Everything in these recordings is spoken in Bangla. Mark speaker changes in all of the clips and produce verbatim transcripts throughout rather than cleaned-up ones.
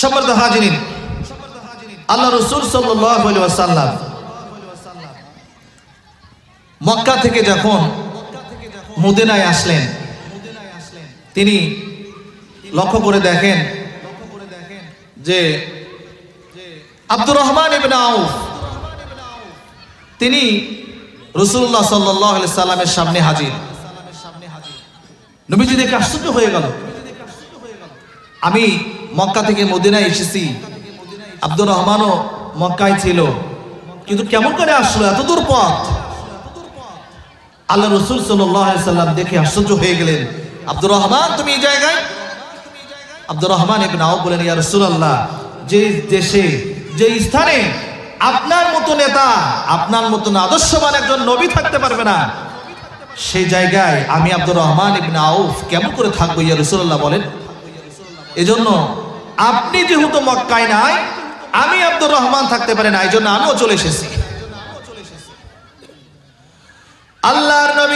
Speaker 1: সম্মানিত হাজিরিন, আল্লাহ রাসূল সাল্লাল্লাহু আলাইহি ওয়াসাল্লাম মক্কা থেকে যখন মদিনায় আসলেন, তিনি লক্ষ্য করে দেখেন যে আব্দুর রহমান ইবনে আউফ তিনি রাসূলুল্লাহ সাল্লাল্লাহু আলাইহি সাল্লামের সামনে হাজির। নবীজি দেখে আশ্চর্য হয়ে গেল, আমি মক্কা থেকে মদিনায় এসেছি, আব্দুর রহমানও মক্কায় ছিল, কিন্তু কেমন করে আসলো এত দূর পথ? আল্লাহ রাসূল সাল্লাল্লাহু আলাইহি সাল্লাম দেখে আশ্চর্য হয়ে গেলেন, আব্দুর রহমান তুমি এই জায়গায়? আব্দুর রহমান ইবনে আউফ বলেন, ইয়া রাসূলুল্লাহ, যে দেশে যে স্থানে আপনার মতো নেতা, আপনার মতো আদর্শবান একজন নবী থাকতে পারবে না, সেই জায়গায় আমি আব্দুর রহমান ইবনে আউফ কেমন করে থাকবো ইয়া রাসূলুল্লাহ বলেন? এজন্য আপনি যেহেতু মক্কায় নাই, আমি আব্দুর রহমান থাকতে পারি না, এই জন্য আমিও চলে এসেছি। আল্লাহর নবী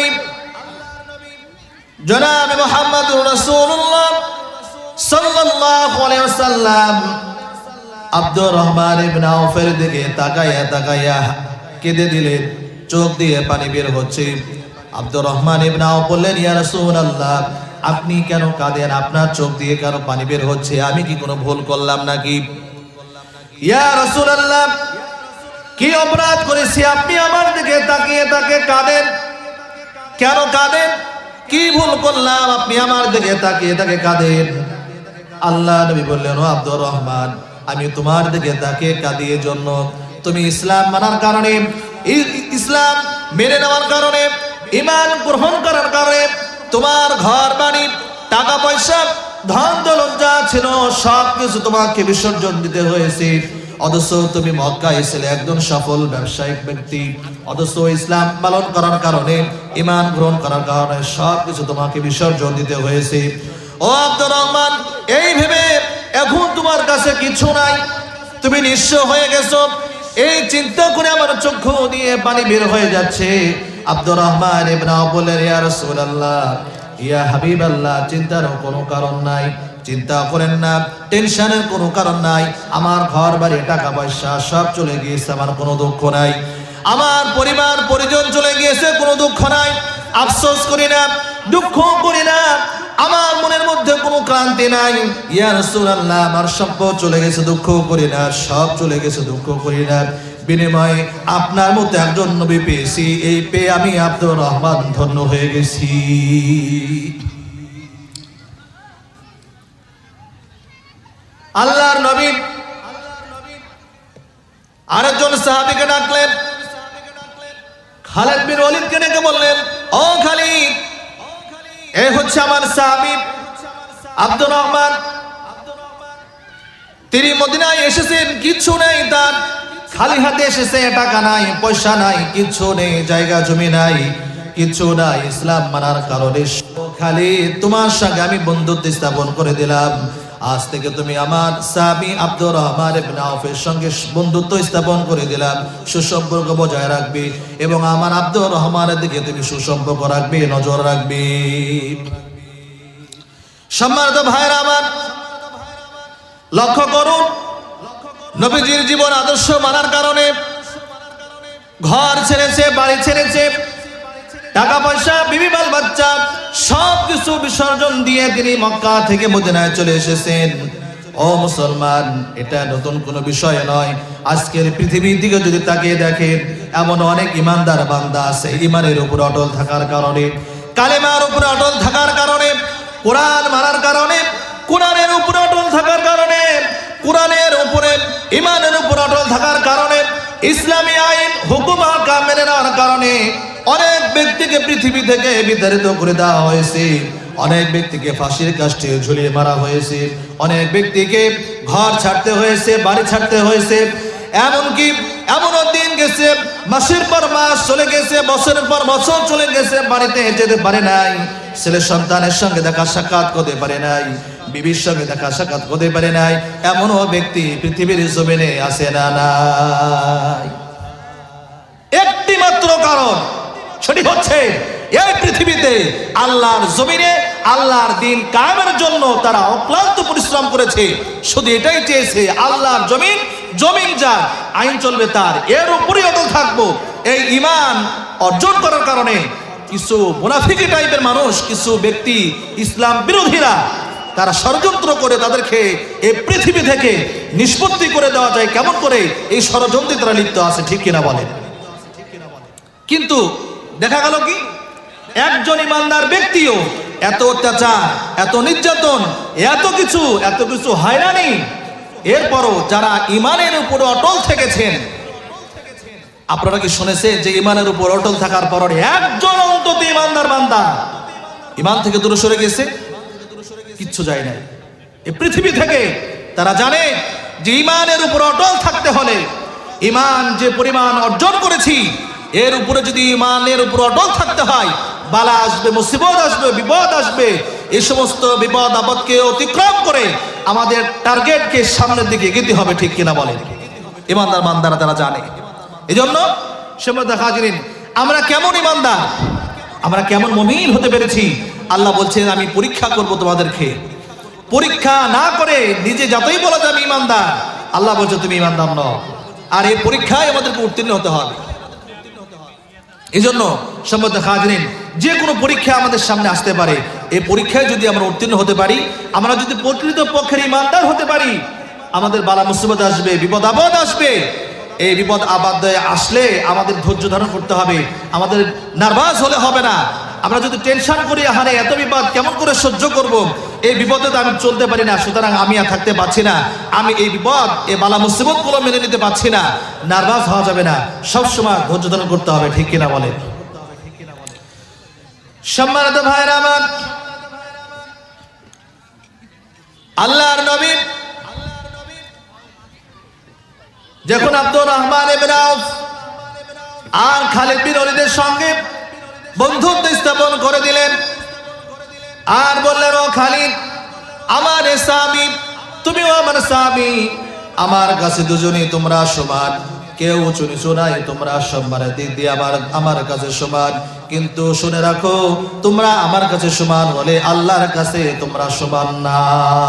Speaker 1: জনাব মুহাম্মদুর রাসূলুল্লাহ সাল্লাল্লাহু আলাইহি ওয়াসাল্লাম আব্দুর রহমান ইবনে আউফের দিকে তাকায়া তাকায়া কেঁদে দিলেন, চোখ দিয়ে পানি বের হচ্ছে। আব্দুর রহমান ইবনে আউফ বললেন, ইয়া রাসূলুল্লাহ, আপনি কেন কাঁদেন? আপনার চোখ দিয়ে কেন পানি বের হচ্ছে? আমি কি কোনো ভুল করলাম নাকি? ইয়া রাসূলুল্লাহ, কি অপরাধ করেছি আপনি আমার দিকে তাকিয়ে তাকিয়ে কাঁদেন? কেন কাঁদেন? কি ভুল করলাম আপনি আমার দিকে তাকিয়ে তাকিয়ে কাঁদেন? আল্লাহ নবী বললেন, ও আব্দুর রহমান, আমি তোমার দিকে তাকিয়ে কাঁদি এর জন্য তুমি ইসলাম মানার কারণে, ইসলাম মেনে নেওয়ার কারণে, ঈমান গ্রহণ করার কারণে তোমার ঘর বাড়ি, টাকা পয়সা, ধন দৌলত যা ছিল সব কিছু তোমাকে বিসর্জন দিতে হয়েছে। অথচ তুমি মক্কায় ছিলে একজন সফল ব্যবসায়িক ব্যক্তি, অথচ ইসলাম পালন করার কারণে, ঈমান গ্রহণ করার কারণে সব কিছু তোমাকে বিসর্জন দিতে হয়েছে। ও আব্দুর রহমান, এই ভেবে এখন তোমার কাছে কিছু নাই, তুমি নিঃস্ব হয়ে গেছো, এই চিন্তা করে আমার চক্ষু দিয়ে পানি বের হয়ে যাচ্ছে। আব্দুর রহমান ইবনে আউফ বললেন, ইয়া রাসূলুল্লাহ, ইয়া হাবিবাল্লাহ, চিন্তার কোনো কারণ নাই, চিন্তা করেন না, টেনশনের কোনো কারণ নাই। আমার ঘর বাড়ি, টাকা পয়সা সব চলে গিয়েছে, আমার কোনো দুঃখ নাই। আমার পরিবার পরিজন চলে গিয়েছে, কোনো দুঃখ নাই। আফসোস করি না, দুঃখ করি না, আমার মনের মধ্যে কোনো ক্লান্তি নাই। ইয়া রাসূলুল্লাহ, আমার সম্পদ চলে গেছে, দুঃখ করি না, সব চলে গেছে, দুঃখ করি না। বিনিময়ে আপনার মতো একজন নবী পেয়েছি, এই পেয়ে আমি আব্দুর রহমান ধন্য হয়ে গেছি। আল্লাহর নবী আরেকজন সাহাবীকে ডাকলেন, খালিদ বিন ওয়ালিদকে ডেকে বললেন, ও খালিদ, এই হচ্ছে আমার সাহাবী আব্দুর রহমান, তিনি মদিনায় এসেছেন, কিছু নেই তার, খালি হাতে এসেছে, টাকা নাই, পয়সা নাই, কিছু নেই, জায়গা জমি নাই, কিছু নাই। ইসলাম মানার কারণে খালিদ তোমার সঙ্গে আমি বন্ধুত্ব স্থাপন করে দিলাম। আজ থেকে তুমি আমার সাহাবী আব্দুর রহমান ইবনে আউফের সঙ্গে বন্ধুত্ব স্থাপন করে দিলাম, সুসম্পর্ক বজায় রাখবে এবং আমার আব্দুর রহমানের দিকে তুমি সুসম্পর্ক রাখবে, নজর রাখবে। সম্মানিত ভাইরা আমার, লক্ষ্য করুন, নবীজির জীবন আদর্শ মানার কারণে ঘর ছেড়েছে, বাড়ি ছেড়েছে, টাকা পয়সা, বিবি বাল বাচ্চা সব কিছু বিসর্জন দিয়ে তিনি মক্কা থেকে মদিনায় চলে এসেছেন। ও মুসলমান, এটা নতুন কোনো বিষয় নয়। আজকের পৃথিবীর দিকে যদি তাকিয়ে দেখেন, এমন অনেক ইমানদার বান্দা আছে, ইমানের উপর অটল থাকার কারণে, কালেমার উপর অটল থাকার কারণে, কোরআন মানার কারণে, কোরআনের উপর অটল থাকার কারণে, কোরআনের উপরে ইমানের উপর অটল থাকার কারণে, ইসলামী আইন হুকুম আহকাম মেনে নেওয়ার কারণে অনেক ব্যক্তিকে পৃথিবী থেকে বিতাড়িত করে দেওয়া হয়েছে, অনেক ব্যক্তিকে ফাঁসির কাস্টে ঝুলিয়ে মারা হয়েছে, অনেক ব্যক্তিকে ঘর ছাড়তে হয়েছে, বাড়ি ছাড়তে হয়েছে। এমনকি এমনও দিন গেছে, মাসের পর মাস চলে গেছে, বছরের পর বছর চলে গেছে, বাড়িতে যেতে পারে নাই, ছেলে সন্তানের সঙ্গে দেখা সাক্ষাৎ করতে পারে নাই, বিবির সঙ্গে দেখা সাক্ষাৎ করতে পারে নাই। এমনও ব্যক্তি পৃথিবীর জমিনে আছে না নাই? একটি মাত্র কারণ, সেটি হচ্ছে এই পৃথিবীতে আল্লাহর জমিনে আল্লাহর দিন কায়েমের জন্য তারা অক্লান্ত পরিশ্রম করেছে, শুধু এটাই চেয়েছে আল্লাহর জমিন জমিন যার, আইন চলবে তার, এর উপরই অটল থাকবো। এই ঈমান অর্জন করার কারণে কিছু মুনাফিকি টাইপের মানুষ, কিছু ব্যক্তি ইসলাম বিরোধীরা তারা ষড়যন্ত্র করে তাদেরকে এই পৃথিবী থেকে নিষ্পত্তি করে দেওয়া যায় কেমন করে, এই ষড়যন্ত্রে তারা লিপ্ত আছে, ঠিক কিনা বলেন। কিন্তু দেখা গেল কি একজন ইমানদার ব্যক্তিও এত অত্যাচার, এত নির্যাতন, এত কিছু এত কিছু হয়রানি, এরপরও যারা ইমানের উপর অটল থেকেছেন, আপনারা কি শুনেছেন যে ইমানের উপর অটল থাকার পর একজন অন্তত ইমানদার বান্দা ইমান থেকে দূরে সরে গেছে? কিচ্ছু যায় নাই এই পৃথিবী থেকে। তারা জানে যে ইমানের উপর অটল থাকতে হলে, ইমান যে পরিমাণ অর্জন করেছি এর উপরে যদি ইমানের উপর অটল থাকতে হয়, বালা আসবে, মুসিবত আসবে, বিপদ আসবে, এই সমস্ত বিপদ আপদকে অতিক্রম করে আমাদের টার্গেটকে সামনের দিকে এগিয়ে হবে, ঠিক কিনা বলেন। ইমানদার বান্দারা তারা জানে। এই জন্য সম্মানিত হাজিরিন, আমরা কেমন ইমানদার, আমরা কেমন মুমিন হতে পেরেছি, আল্লাহ বলছেন আমি পরীক্ষা করব তোমাদেরকে। পরীক্ষা না করে নিজে যতই বলা যাবে ইমানদার, আল্লাহ বলছে তুমি ইমানদার নও, আর এই পরীক্ষায় আমাদেরকে উত্তীর্ণ হতে হবে। এই জন্য সম্মানিত হাজিরিন, যে কোনো পরীক্ষা আমাদের সামনে আসতে পারে, এই পরীক্ষায় যদি আমরা উত্তীর্ণ হতে পারি, আমরা যদি প্রকৃত পক্ষের ইমানদার হতে পারি, আমাদের বালা মুসিবত আসবে, বিপদ আপদ আসবে। এই বিপদ আপদ আসলে আমাদের ধৈর্য ধারণ করতে হবে, আমাদের নার্ভাস হলে হবে না। আমরা যদি টেনশন করি, হারে এত বিপদ কেমন করে সহ্য করব, এই বিপদে তো আমি চলতে পারি না, সুতরাং আমি আর থাকতে পারছি না, আমি এই বিপদ এই বালা মুসিবত গুলো মেনে নিতে পারছি না, নার্ভাস হওয়া যাবে না, সবসময় ধৈর্য ধারণ করতে হবে, ঠিক কিনা বলে। সম্মানিত ভাইরা আমার, আল্লাহর নবী যখন আব্দুর রহমান ইবনে আউফ আর খালিদ বিন ওয়ালিদের সঙ্গে বন্ধুত্ব স্থাপন করে দিলেন, আর বললেন ও খালিদ আমার সাহাবী, তুমিও আমার সাহাবী, আমার কাছে দুজনেই তোমরা সমান, কেউ উঁচু নিচু নাই, তোমরা সম্মানের দিক দিয়ে আমার আমার কাছে সমান। কিন্তু শুনে রাখো, তোমরা আমার কাছে সমান হলে আল্লাহর কাছে তোমরা সমান না।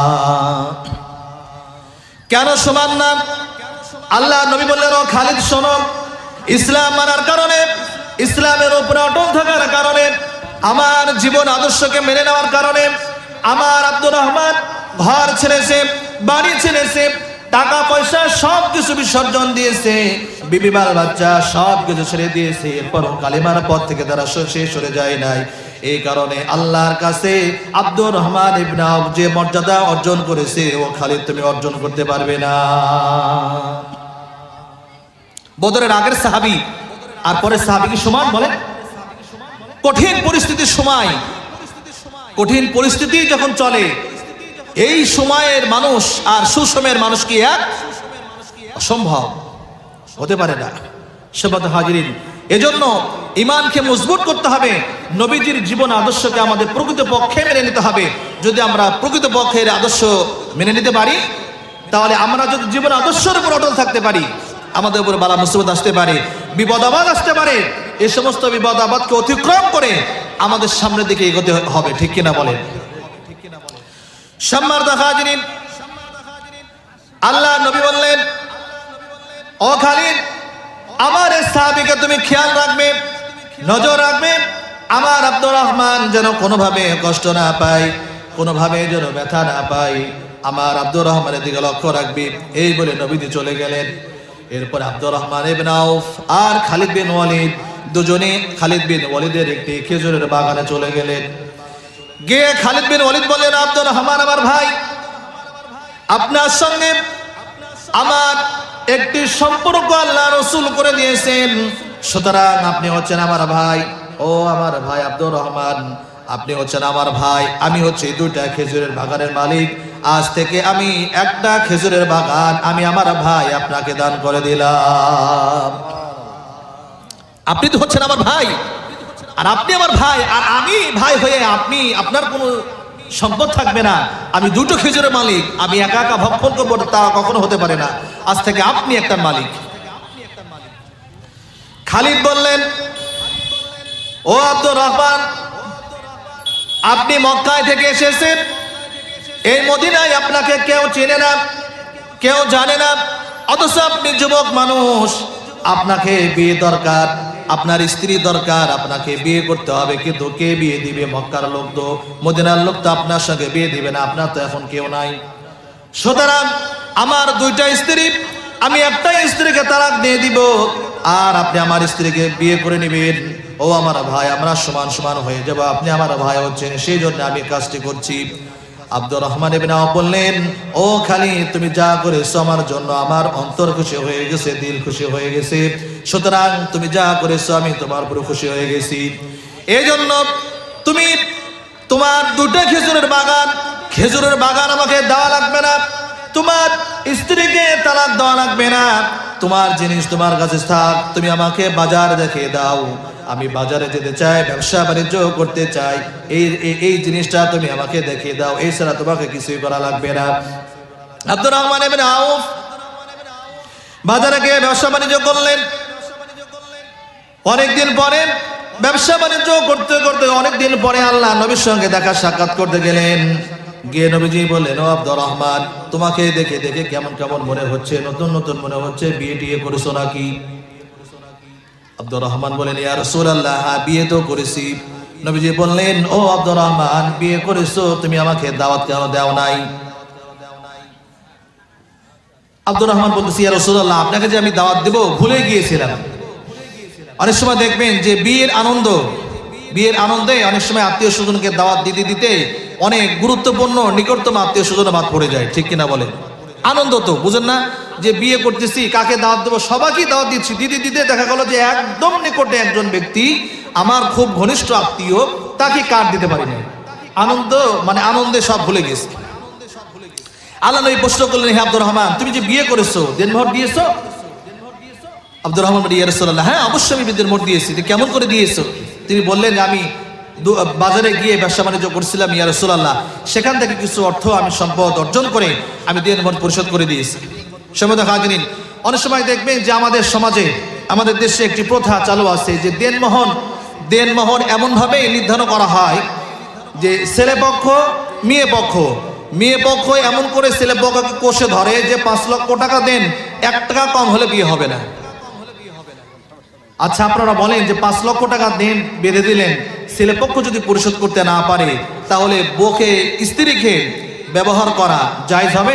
Speaker 1: কেন সমান না? আল্লাহ নবী বললেন ও খালিদ শোনো, ইসলাম মানার কারণে, ইসলামের উপরে অটল থাকার কারণে, আমার জীবন আদর্শকে মেনে নেওয়ার কারণে আমার আব্দুর রহমান ঘর ছেড়েছে, বাড়ি ছেড়েছে, টাকা পয়সা সব কিছু বিসর্জন দিয়েছে, বিবি বাল বাচ্চা সব কিছু ছেড়ে দিয়েছে, এরপরও কালিমার পথ থেকে তারা শেষ সরে যায় নাই। এই কারণে আল্লাহর কাছে আব্দুর রহমান ইবনে আউফ যে মর্যাদা অর্জন করেছে, ও খালিদ তুমি অর্জন করতে পারবে না। বদরের আগের সাহাবী আর পরের সাহাবী কি সমান বলেন? কঠিন পরিস্থিতির সময়, কঠিন পরিস্থিতি যখন চলে, এই সময়ের মানুষ আর সুসময়ের মানুষ কি এক? অসম্ভব, হতে পারে না। সম্মানিত হাজিরিন, এজন্য ঈমানকে মজবুত করতে হবে, নবীজির জীবন আদর্শকে আমাদের প্রকৃত পক্ষে মেনে নিতে হবে। যদি আমরা প্রকৃত পক্ষের আদর্শ মেনে নিতে পারি, তাহলে আমরা যদি জীবন আদর্শের উপর অটল থাকতে পারি, আমাদের উপর বালা মুসিবত আসতে পারে, বিপদ আপদ আসতে পারে, এই সমস্ত বিপদ আপদকে অতিক্রম করে আমাদের সামনের দিকে এগোতে হবে, ঠিক কিনা বলেন। সম্মানিত হাজিরিন, আল্লাহ নবী বললেন ও খালিদ আমার এই সাহাবীকে তুমি খেয়াল রাখবে, নজর রাখবে, আমার আব্দুর রহমান যেন কোনোভাবে কষ্ট না পায়, কোনোভাবে যেন ব্যথা না পায়, আমার আব্দুর রহমানের দিকে লক্ষ্য রাখবি। এই বলে নবীজি চলে গেলেন। এরপর আব্দুর রহমান ইবনে আউফ আর খালিদ বিন ওয়ালিদ দুজনে খালিদ বিন ওয়ালিদের একটি খেজুরের বাগানে চলে গেলেন। গিয়ে খালিদ বিন ওয়ালিদ বললেন আব্দুর রহমান আমার ভাই, আপনার সঙ্গে আমার একটি সম্পর্ক আল্লাহ রাসূল করে দিয়েছেন, সুতরাং আপনি হচ্ছেন আমার ভাই। ও আমার ভাই আব্দুর রহমান, আপনি হচ্ছেন আমার ভাই, আমি হচ্ছি দুইটা খেজুরের বাগানের মালিক। আজ থেকে আমি একটা খেজুরের বাগান আমি আমার ভাই আপনাকে দান করে দিলাম। আপনি তো হচ্ছেন আমার ভাই, আর আপনি আমার ভাই, আর আমি ভাই হয়ে আপনি আপনার কোনো সম্পদ থাকবে না। আমি দুটো খেজুরের মালিক, আমি একা একা ভক্ষণ করবো তা কখনো হতে পারে না। আজ থেকে আপনি একটা মালিক। খালিদ বললেন ও আব্দুর রহমান, আপনি মক্কায় থেকে এসেছেন, এই মদিনায় আপনাকে কেউ চেনে না, কেউ জানে না, অথচ আপনি যুবক মানুষ, আপনাকে বিয়ে দরকার, আপনার স্ত্রী দরকার, আপনাকে বিয়ে করতে হবে, কিন্তু কে বিয়ে দিবে? মক্কার লোক তো, মদিনার লোক তো আপনার সঙ্গে বিয়ে দিবে না, আপনার তো এখন কেউ নাই। সুতরাং আমার দুইটা স্ত্রী, আমি একটা স্ত্রীকে তালাক দিয়ে দিব, আর আপনি আমার স্ত্রীকে বিয়ে করে নেবেন। ও আমার ভাই, আমরা সমান সমান হয়ে যাব, আপনি আমার ভাই হচ্ছেন, সেই জন্য আমি কাজটি করছি। আব্দুর রহমান ইবনে আওফ বললেন, ও খালি তুমি যা করেছো আমার জন্য আমার অন্তর খুশি হয়ে গেছে, দিল খুশি হয়ে গেছে, সুতরাং তুমি যা করেছো আমি তোমার উপর খুশি হয়ে গেছি। এই জন্য তুমি তোমার দুটো খেজুরের বাগান, খেজুরের বাগান আমাকে দেওয়া লাগবে না, তোমার স্ত্রীকে তালাক দেওয়া লাগবে না, তোমার জিনিস তোমার কাছে থাক, তুমি আমাকে বাজার দেখিয়ে দাও, আমি বাজারে যেতে চাই, ব্যবসা বাণিজ্য করতে চাই, এই এই জিনিসটা তুমি আমাকে দেখিয়ে দাও, এই ছাড়া তোমাকে কিছুই করা লাগবে না। আব্দুর রহমান ইবনে আওফ বাজারে গিয়ে ব্যবসা বাণিজ্য করলেন। অনেকদিন পরে ব্যবসা বাণিজ্য করতে করতে অনেকদিন পরে আল্লাহ নবীর সঙ্গে দেখা সাক্ষাৎ করতে গেলেন। গিয়ে নবীজি বললেন, ও আব্দুর রহমান, তোমাকে দেখে দেখে কেমন কেমন মনে হচ্ছে, নতুন নতুন মনে হচ্ছে, বিয়ে টিয়ে করেছো নাকি? আব্দুর রহমান বলেন, ইয়া রাসূলুল্লাহ, হ্যাঁ বিয়ে তো করেছি। নবীজি বললেন, ও আব্দুর রহমান, বিয়ে করেছো, তুমি আমাকে দাওয়াত কেন দাও নাই? আব্দুর রহমান বলতেছি, ইয়া রাসূলুল্লাহ, আপনাকে যে আমি দাওয়াত দেব ভুলে গিয়েছিলাম। অনেক সময় দেখবেন যে বিয়ের আনন্দ, বিয়ের আনন্দে অনেক সময় আত্মীয় স্বজনকে দাওয়াত দিতে দিতে অনেক গুরুত্বপূর্ণ নিকটতম আত্মীয় স্বজন বাদ পড়ে যায়, ঠিক কিনা বলেন? আনন্দ তো বুঝেন না যে বিয়ে করতেছি, কাকে দাওয়াত দেবো, সবাইকে দাওয়াত দিচ্ছি, দিতে দিতে দেখা গেল যে একদম নিকটে একজন ব্যক্তি, আমার খুব ঘনিষ্ঠ আত্মীয়, তাকে কার্ড দিতে পারি না। আনন্দ মানে আনন্দে সব ভুলে গেছে। আল্লাহ নবী প্রশ্ন করলেন, হে আব্দুর রহমান, তুমি যে বিয়ে করেছো, দেনমোহর দিয়েছো? আব্দুর রহমান বললেন, ইয়া রাসূলুল্লাহ, হ্যাঁ অবশ্যই আমি দেনমোহর দিয়েছি। কেমন করে দিয়েছো? তিনি বললেন, আমি বাজারে গিয়ে ব্যবসা বাণিজ্য করছিলাম ইয়া রাসূলুল্লাহ, সেখান থেকে কিছু অর্থ আমি সম্পদ অর্জন করে আমি দেনমোহর পরিশোধ করে দিয়েছি। সম্মানিত হাজিরিন, অনেক সময় দেখবেন যে আমাদের সমাজে, আমাদের দেশে একটি প্রথা চালু আছে যে দেনমোহর দেনমোহর এমনভাবে নির্ধারণ করা হয় যে ছেলে পক্ষ মেয়ে পক্ষ মেয়ে পক্ষ এমন করে ছেলে পক্ষকে কোষে ধরে যে পাঁচ লক্ষ টাকা দেন, এক টাকা কম হলে বিয়ে হবে না। আচ্ছা আপনারা বলেন যে পাঁচ লক্ষ টাকা দেন বেঁধে দিলেন, ছেলে পক্ষ যদি পরিশোধ করতে না পারে, তাহলে বউকে স্ত্রীকে ব্যবহার করা জায়েজ হবে?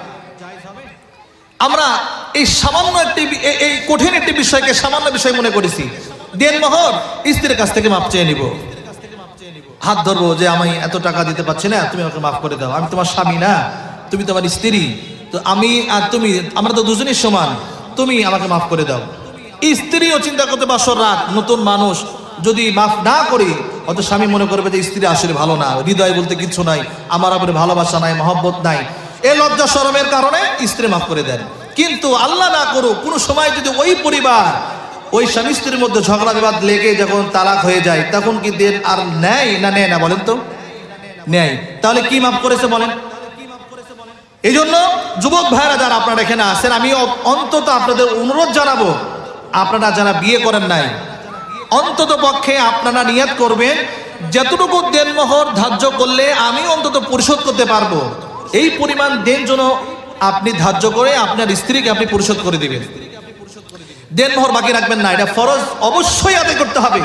Speaker 1: আমরা এই সামান্য একটি এই কঠিন একটি বিষয়কে সামান্য বিষয় মনে করেছি। দেনমোহর স্ত্রীর কাছ থেকে মাপ চেয়ে নিব, হাত ধরবো যে আমি এত টাকা দিতে পারছি না, তুমি আমাকে মাফ করে দাও, আমি তোমার স্বামী না, তুমি তোমার স্ত্রী, তো আমি আর তুমি আমরা তো দুজনই সমান, তুমি আমাকে মাফ করে দাও। স্ত্রীও চিন্তা করতে বাসর রাত, নতুন মানুষ, যদি মাফ না করি অত স্বামী মনে করবে যে স্ত্রী আসলে ভালো না, হৃদয় বলতে কিছু নাই, আমার উপরে ভালোবাসা নাই, মহব্বত নাই, এই লজ্জা শরমের কারণে স্ত্রী মাফ করে দেন। কিন্তু আল্লাহ না করুক কোনো সময় যদি ওই পরিবার, ওই স্বামী স্ত্রীর মধ্যে ঝগড়া বিবাদ লেগে যখন তালাক হয়ে যায়, তখন কি দেন আর নেয় না নেয় না? বলেন তো নেয়। তাহলে কি মাফ করেছে বলেন? এই জন্য যুবক ভাইরা যারা আপনারা এখানে আছেন, আমি অন্তত আপনাদের অনুরোধ জানাবো, আপনারা যারা বিয়ে করেন নাই, অন্তত পক্ষে আপনারা নিয়ত করবেন যতটুকু দেনমোহর ধার্য করলে আমি অন্তত পরিশোধ করতে পারবো, এই পরিমাণ দেন যেন আপনি ধার্য করে আপনার স্ত্রীকে আপনি পরিশোধ করে দিবেন। দেনমোহর বাকি রাখবেন না, এটা ফরজ, অবশ্যই আদায় করতে হবে।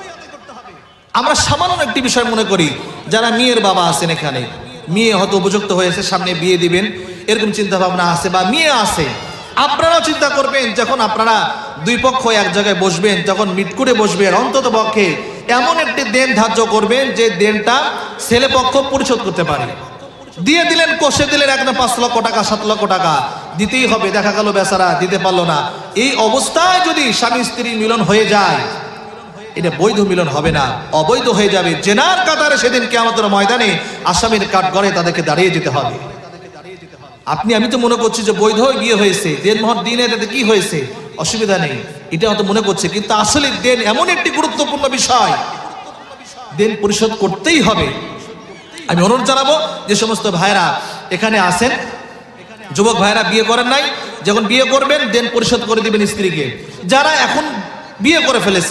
Speaker 1: আমরা সামান্য একটি বিষয় মনে করি, যারা মেয়ের বাবা আছেন এখানে, মেয়ে হয়তো উপযুক্ত হয়েছে, সামনে বিয়ে দিবেন, এরকম চিন্তা ভাবনা আছে, বা মেয়ে আছে, আপনারাও চিন্তা করবেন যখন আপনারা দুই পক্ষ এক জায়গায় বসবেন, তখন মিট করে বসবেন, অন্তত পক্ষে এমন একটি দেন ধার্য করবেন যে দেনটা ছেলে পক্ষ পরিশোধ করতে পারে। দিয়ে দিলেন, কষে দিলেন একদম পাঁচ লক্ষ টাকা সাত লক্ষ টাকা দিতেই হবে, দেখা গেল বেচারা দিতে পারলো না, এই অবস্থায় যদি স্বামী স্ত্রী মিলন হয়ে যায়, এটা বৈধ মিলন হবে না, অবৈধ হয়ে যাবে। জেনার কাতারে সেদিন কিয়ামতের ময়দানে আসামির কাঠগড়ে তাদেরকে দাঁড়িয়ে যেতে হবে। আপনি আমি তো মনে করছি যে বৈধ বিয়ে হয়েছে, দেনমোহর দিনে তাতে কি হয়েছে, অসুবিধা নেই, এটা হয়তো মনে করছে, কিন্তু আসলে দেন এমন একটি গুরুত্বপূর্ণ বিষয়, দেন পরিশোধ করতেই হবে। আমি অনুরোধ জানাবো যে সমস্ত ভাইরা এখানে আছেন, যুবক ভাইরা বিয়ে করেন নাই, যখন বিয়ে করবেন দেন পরিশোধ করে দিবেন স্ত্রীকে। যারা এখন বিয়ে করে ফেলেছেন,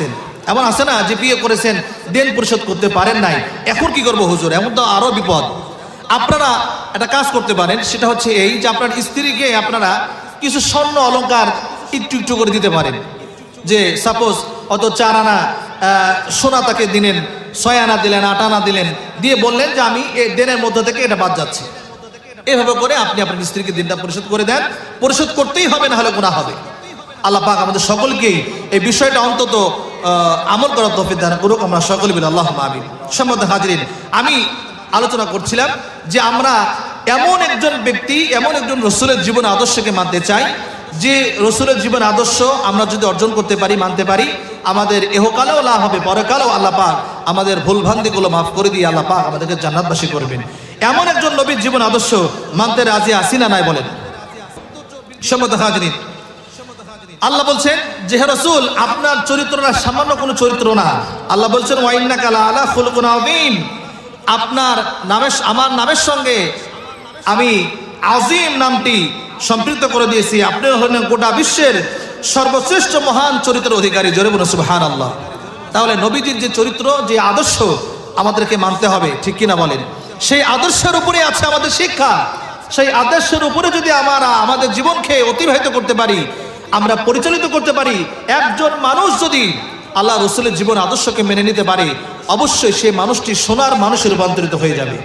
Speaker 1: এমন আছে না যে বিয়ে করেছেন, দেন পরিশোধ করতে পারেন নাই, এখন কি করবো হুজুর? এমন তো আরো বিপদ। আপনারা একটা কাজ করতে পারেন, সেটা হচ্ছে এই যে আপনার স্ত্রীকে আপনারা কিছু স্বর্ণ অলংকার একটু একটু করে দিতে পারেন। যে সাপোজ অত চার আনা সোনা তাকে দিলেন, ছয় আনা দিলেন, আট আনা দিলেন, দিয়ে বললেন যে আমি এই দিনের মধ্য থেকে এটা বাদ যাচ্ছে। এভাবে করে আপনি আপনার স্ত্রীকে দিনটা পরিশোধ করে দেন। পরিশোধ করতেই হবে, না হলে গুনাহ হবে। আল্লাহ পাক আমাদের সকলকেই এই বিষয়টা অন্তত আমল করার তৌফিক দান করুক। আমরা সকলে বলি আল্লাহুম্মা আমিন। সম্মানিত হাজিরিন, আমি আলোচনা করছিলাম যে আমরা এমন একজন ব্যক্তি, এমন একজন রসুলের জীবন আদর্শকে মানতে চাই, যে রসুলের জীবন আদর্শ আমরা যদি অর্জন করতে পারি, মানতে পারি, আমাদের এহকালেও লাভ হবে, পরকালেও আল্লাহ পাক আমাদের ভুলভ্রান্তিগুলো মাফ করে দিয়ে আল্লাহ পাক আমাদেরকে জান্নাতবাসী করবেন। এমন একজন নবীর জীবন আদর্শ মানতে রাজি আছি না নাই বলেন? সম্মানিত হাজিরিন, আল্লাহ বলছেন যে হে রাসূল, আপনার চরিত্রটা সামান্য কোনো চরিত্র না। আল্লাহ বলছেন ওয়া ইন্নাকা লাআলা খুলুকুন আযীম, আপনার নামের, আমার নামের সঙ্গে আমি আজিম নামটি সম্পৃক্ত করে দিয়েছি। আপনি হলেন গোটা বিশ্বের সর্বশ্রেষ্ঠ মহান চরিত্রের অধিকারী। জোরে বলুন সুবহানাল্লাহ। তাহলে নবীজির যে চরিত্র, যে আদর্শ আমাদেরকে মানতে হবে, ঠিক কিনা বলেন? সেই আদর্শের উপরে আছে আমাদের শিক্ষা। সেই আদর্শের উপরে যদি আমরা আমাদের জীবনকে অতিবাহিত করতে পারি, আমরা পরিচালিত করতে পারি, একজন মানুষ যদি আল্লাহ রসুলের জীবন আদর্শকে মেনে নিতে পারে, অবশ্যই সেই মানুষটি সোনার মানুষে রূপান্তরিত হয়ে যাবে।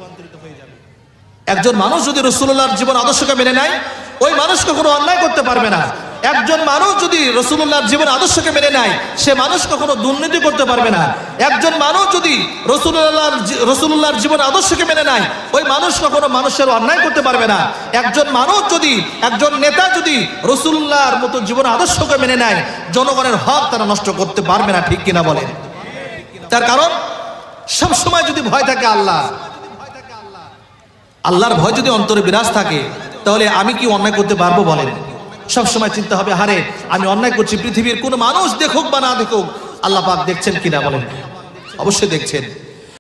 Speaker 1: একজন মানুষ যদি রসুল্লাহর জীবন আদর্শকে মেনে নেয়, ওই মানুষ কখনো অন্যায় করতে পারবে না। একজন মানুষ যদি রসুল্লাহর জীবন আদর্শকে মেনে নেয়, সে মানুষ কখনো দুর্নীতি করতে পারবে না। একজন মানুষ যদি রসুল্লাহর রসুল্লাহর জীবন আদর্শকে মেনে নেয়, ওই মানুষ কখনো মানুষের অন্যায় করতে পারবে না। একজন মানুষ যদি, একজন নেতা যদি রসুল্লাহর মতো জীবন আদর্শকে মেনে নেয়, জনগণের হক তারা নষ্ট করতে পারবে না, ঠিক কিনা বলেন? তার কারণ সবসময় যদি ভয় থাকে আল্লাহ, আল্লাহর ভয় যদি অন্তরে বিরাজ থাকে, তাহলে আমি কি অন্যায় করতে পারবো বলেন? সবসময় চিন্তা হবে, হারে আমি অন্যায় করছি, পৃথিবীর কোনো মানুষ দেখুক বা না দেখুক, আল্লাহ পাক দেখছেন কিনা বলেন? অবশ্যই দেখছেন।